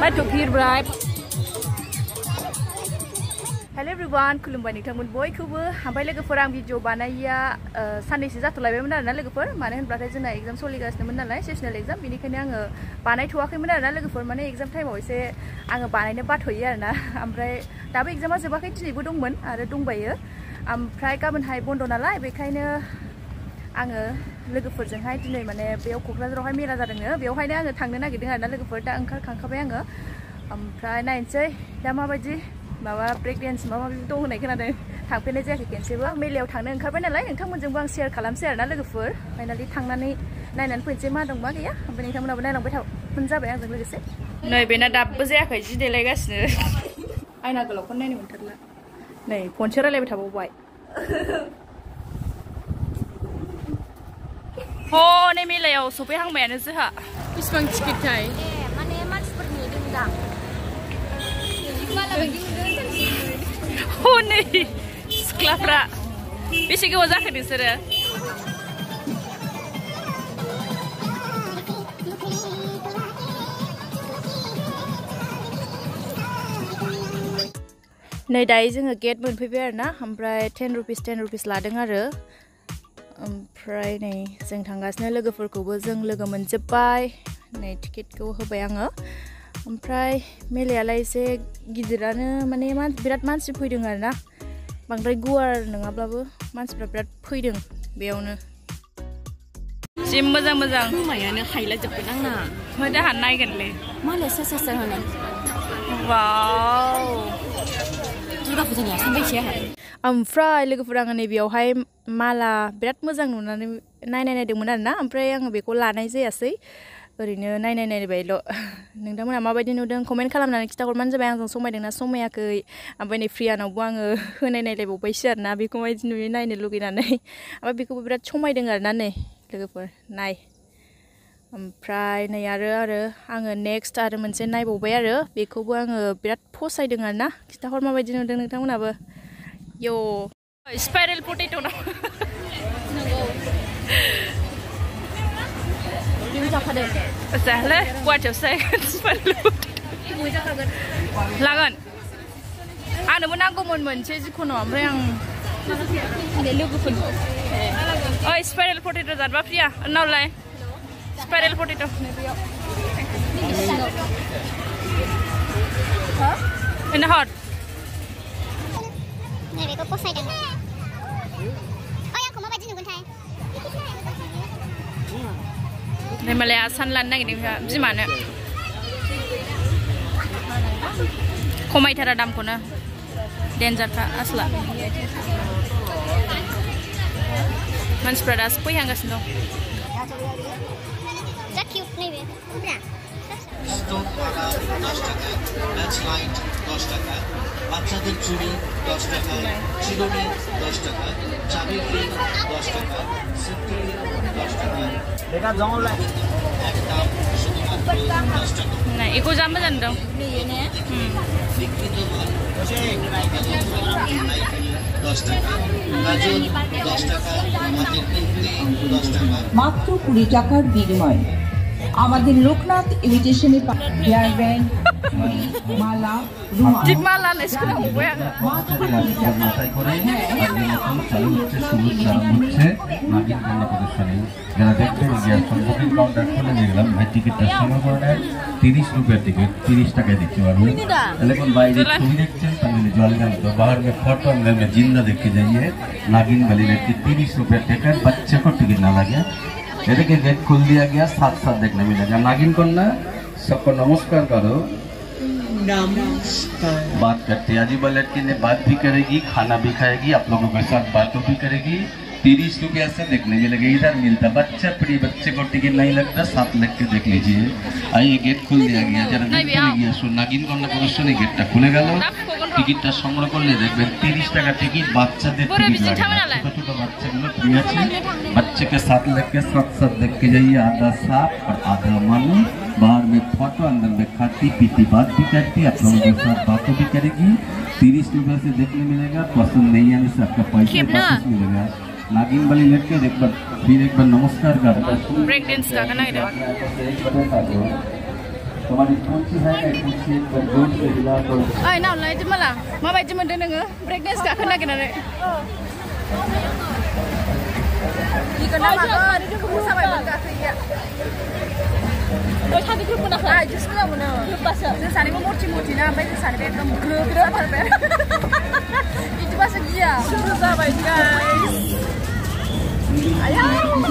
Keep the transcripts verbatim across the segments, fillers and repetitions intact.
Tokirbraj. Hello everyone, खुलुमबाय नोंथांमोन बयखौबो ओमफ्राय लोगोफोर आं भिडिअ बानायिया साननैसो जाथ'लायबायमोन आरोना लोगोफोर मानो होनब्लाथाय जोंना एग्जाम सोलिगासिनोमोन नालाय सेसनेल एग्जाम बेनिखायनो आङो बानायथ'वाखैमोन आरोना लोगोफोर माने एग्जाम टाइमाव एसे आङो बानायनो बाथ'यो आरोना ओमफ्राय दाबो एग्जामा जोबाखै दिनैबो दंमोन आरो दंबायो ओमफ्राय गाबोनहाय बन्द नालाय बेखायनो आङो लोगोफोरजोंहाय दिनै माने बेयाव क'क्राझारावहाय मेला जादोंनो बेवहायनो आङो थांनो नागिरदों आरोना लोगोफोर दा ओंखारखांखाबाय आङो ओमफ्राय नायनोसै दा माबायदि माबा ब्रेक डेन्स माबा माबि दं होननाय खोनादों थांफेरनाय जायाखै खेनसेबो मेलायाव थांनो ओंखारबाय नालाय नोंथांमोनजोंबो आं शेयार खालामसै आरोना लोगोफोर फाइनालि थांनानै नायनानै फैनोसै मा दं मा गैया ओमफ्राय नोंथांमोनाबो नायलांबाय थाबानो जाबाय आंजों लोगोसे नै बेना दाबो जायाखै जि देलायगासिनो आयना गोलावखौनो नायनो मोनथारला नै फनसो रायलायबाय थाबावबाय हनै मेलायाव सफैहांबायानो जोंहा बेसेबां टिकेट थाय माने मानसिफोरनि दोंदां हनै सिख्लाफ्रा बेसे गोबाव जाखो नोंसोरो नै दायो जोङो गेट मोनफैबाय आरोना ओमफ्राय टेन रुपिस टेन रुपिस लादों आरो ओमफ्राय नै जों थांगासिनो लोगोफोरखौबो जों लोगो मोनजोब्बाय नै टिकेटखौ होबाय आङो ओमफ्राय मेलायालाय एसे गिदिरानो माने बिराद मानसि फैदों आरोना बांद्राय गुवार नङाब्लाबो मानसिफ्रा बिराद फैदों बेयावनो जि मोजां मोजां खोमायानो हायलाजोबगोन आंना ओमफ्राय दाहा नायगोनलै मालाय सोर सोर सोर होनो वाव दुर्गा फुजानिया सानबैसे ओमफ्राय लोगोफोर आङो नैबेयावहाय माला बिराद मोजां नुनानै नायनाय नायदोंमोन आरोना ओमफ्राय आङो बेखौ लानाय जायासै ओरैनो नायनाय नायबायल' नोंथांमोना माबायदि नुदों कमेन्ट खालामनानै खिथाहरबानो जाबाय आंजों समायदोंना समायाखै ओमफ्राय नै फ्रियानावबो आङो होनाय नायलायबावबायसो आरोना बेखौ माबायदि नुयो नायनो लुगैनानै ओमफ्राय बेखौबो बिराद समायदों आरोना नै लोगोफोर नाय ओमफ्राय नै आरो आरो आङो नेक्स्ट आरो मोनसे नायबावबाय आरो बेखौबो आङो बिराद फसायदों आरोना खिथाहर माबायदि नुदों नोंथांमोनाबो यो स्पाइरेल पटेट' ना जाहले गुवाहाटियावसो लागोन आंनोबो नांगौमोन मोनसे जिखुनु ओमफ्राय आं लोगोफोर ओइ स्पाइरेल पटेट' जादबा फ्रिया उनावलाय स्पाइरेल पटेट' इन हट नैबेखौ फसायदों ओइ आंखौ माबायदि नुगोनथाय नै मालाय आसान लानो नागिरदों बिमानो खमायथारा दामखौनो डेन्जारखा आसला मानसिफ्रा दासो फैहांगासिनो दं বাচ্চাদের চুড়ি দশ টাকা চিরুনি দশ টাকা চাবি রিং দশ টাকা সিটি দশ টাকা এটা জমা লাগে একদম শুধুমাত্র দশ টাকা না এগো জামা জানতো নে হুম বিক্রিত মাল দশ টাকা গাজর দশ টাকা হাতের পিঁপড়ে দশ টাকা মাত্র কুড়ি টাকার বিনিময়ে আমাদের লোকনাথ ইমিটেশনে হেয়ার ব্যান্ড মালা ঠিক মালা লেসকুনা হবয়া মাথায় করে চালু হচ্ছে শুরু চালু হচ্ছে নাগিন কন্যা প্রদর্শনী যারা দেখবেন যে বুকিং কাউন্টার খুলে নিয়ে গেলাম ভাই টিকিটটা সময় করে তিরিশ রুপিয়ার টিকিট তিরিশ টাকায় দেখতে পারবেন लेकिन বাইরে ছবি দেখছেন তাহলে জল গান তো बाहर में फोटो में जिंदा देख के जाइए नागिन वाली लड़की तीस रुपया टिकट बच्चे को टिकट ना लगे देखिए गेट खोल दिया गया साथ साथ देखने मिलेगा नागिन कन्या सबको नमस्कार करो नमस्कार बात करते हैं अजीब लड़की ने बात भी करेगी खाना भी खाएगी आप लोगों के साथ बातों भी करेगी तीस रुपया से देखने मिलेगा इधर मिलता बच्चा प्री बच्चे को टिकट नहीं लगता साथ लग के देख लीजिए आइए गेट खुल दिया गया जरा देखते गया सो नागिन कन्या प्रदर्शनी गेटটা খুলে গেল টিকিটটা সংগ্রহ করলে দেখবেন तीस টাকা টিকিট বাচ্চাদের টিকিট লাগে ছোট ছোট বাচ্চাগুলো ফ্রি আছে बच्चे के साथ लग के साथ साथ देख के जाइए आधा साफ और आधा मानो बाहर में फोटो अंदर में खाती पीती बात भी करती आप लोगों के साथ बातों भी करेगी तीस रुपये से देखने मिलेगा पसंद नहीं आने से आपका पैसा वापस मिलेगा नागिन वाली लड़के एक बार फिर एक बार नमस्कार कर ब्रेक डांस का करना है तुम्हारी पूंछी है क्या पूंछी पर जोर से हिला तो ay now lai di mala ma bai di mende nanga break dance ka khana kena re di kana ma ko ari du ku sabai ba ka ya ko thadi group na ai just na mo na basa je sani mo morchi morchi na bai je sani ekdam gro gro par ba itu basa dia sudah sabai guys ayo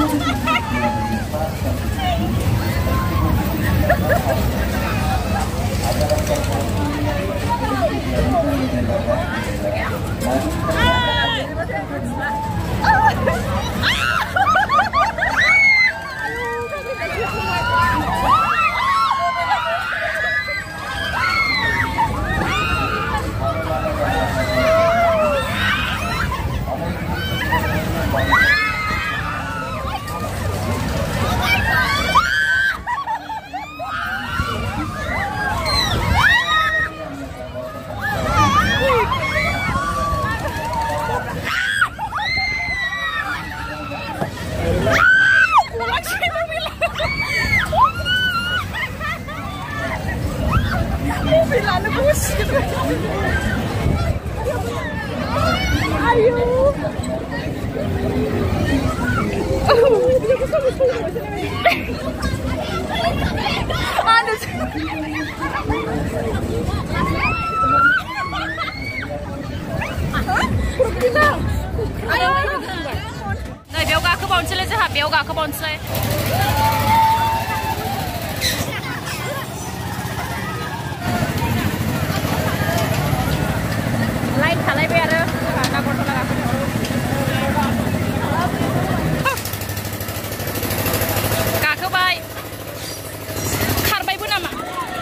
Này béo gà cứ bòn chơi lên chứ hả béo gà cứ bòn chơi. Lain halai biar gà gà bòn là gà. Gà cứ bay. Khar bay bu nama.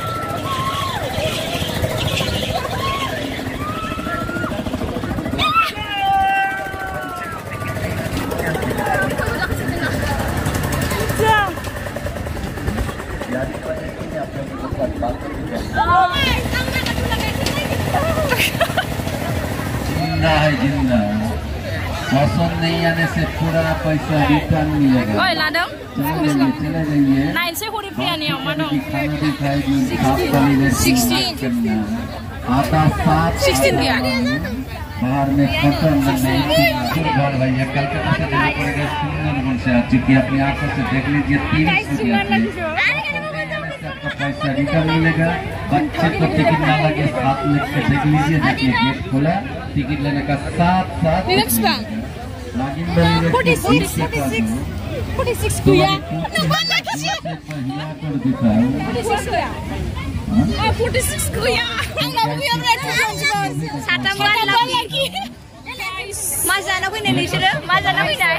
जिंदा है जिंदा पसंद नहीं आने से पूरा पैसा return मिलेगा ओए लाडम चले जाइए चले जाइए नाइन से होरी प्रियानी हो मानो खाना भी खाएगी सिक्सटीन आता सात सिक्सटीन दिया बाहर में कॉटन नहीं घर भैया कलकत्ता से जाना पड़ेगा सुंदरबन से चूंकि अपनी आंखों से देख लीजिए तीन रुपया पैसा रिटर्न मिलेगा बच्चे को टिकट ना लगे साथ में देख लीजिए देखिए गेट खोला टिकट लेने का साथ साथ forty six forty six forty six कुया फोर्टी सिक्स कुया मा जाना फैनाय नोंसोरो मा जाना फैनाय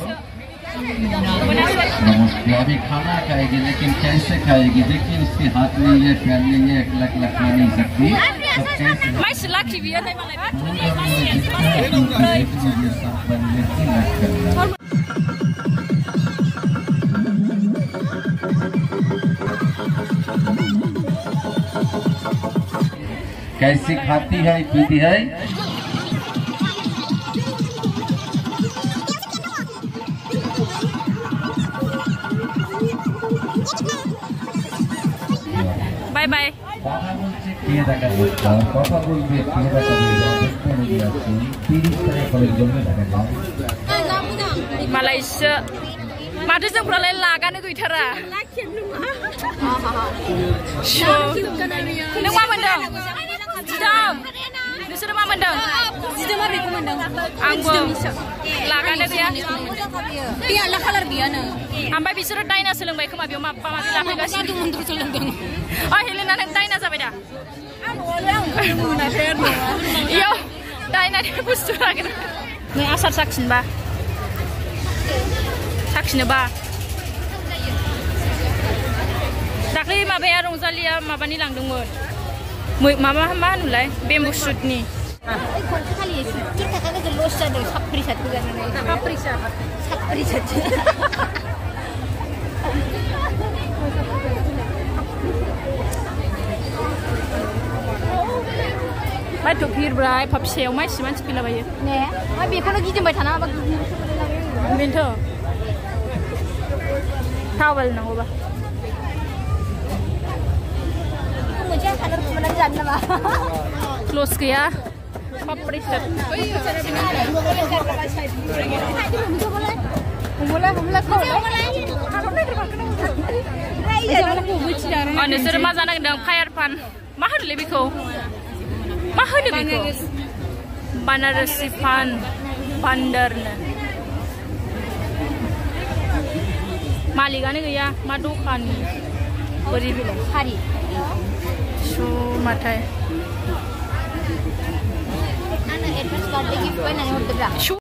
अभी खाना खाएगी लेकिन कैसे खाएगी देखिए उसके हाथ में ये फैन नहीं है एक लाख लाख खा नहीं सकती कैसी खाती है पीती है बाय बाय मालायसो माथो जोंफ्रालाय लागानो गैथारा नों मा मोनदों जिदों नोंसोरो मा मोनदों जिदों मा बेखौ मोनदों आंबो लागानो गैया बे आलदा कालार गैयानो ओमफ्राय बिसोरो दायना सोलोंबाय खोमा बेयाव माबा माबि लाफैगासिनो मन्त्र सोलोंदों अ हेलेना नों दायना जाबाय दा इयाव दायनानि बुस्थु लागोन नों आसार साखिनोबा साखिनोबा दाख्लै माबाया रंजालिया माबानि लांदोंमोन माबा मा होनोलाय बेम्बु शुटनि खनसेखालि फिफ्टिन थाखा गोजौ लस जादों साब्रै साथि जानानै साब्रै साब्रै साथि माथो भिरब्रा एफा फिसायाव मानसि मानसि फैलाबायो ने मा बेखौनो गिदिंबाय थाना माबा बेनोथ' थावेल नांगौबा Close gaya. Papri set. Oh, ini sudah mazan dengan fire pan. Mahal lebih kau. Mahal lebih kau. Banarasi pan, pandarna. Malikan ini ya, madukan. Beri bilang. Hari. So matai. Anak advance birthday gift pun ada untuk berapa?